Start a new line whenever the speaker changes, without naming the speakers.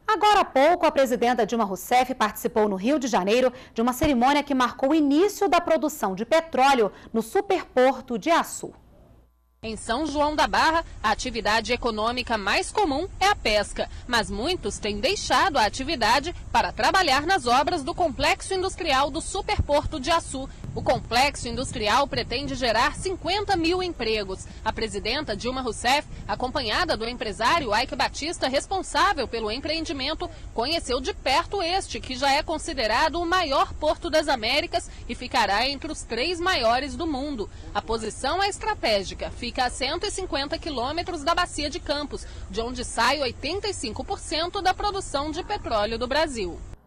Agora há pouco, a presidenta Dilma Rousseff participou no Rio de Janeiro de uma cerimônia que marcou o início da produção de petróleo no superporto de Açu.
Em São João da Barra, a atividade econômica mais comum é a pesca, mas muitos têm deixado a atividade para trabalhar nas obras do Complexo Industrial do Superporto de Açu. O Complexo Industrial pretende gerar 50 mil empregos. A presidenta Dilma Rousseff, acompanhada do empresário Eike Batista, responsável pelo empreendimento, conheceu de perto este, que já é considerado o maior porto das Américas e ficará entre os 3 maiores do mundo. A posição é estratégica, fica a 150 quilômetros da Bacia de Campos, de onde sai 85% da produção de petróleo do Brasil.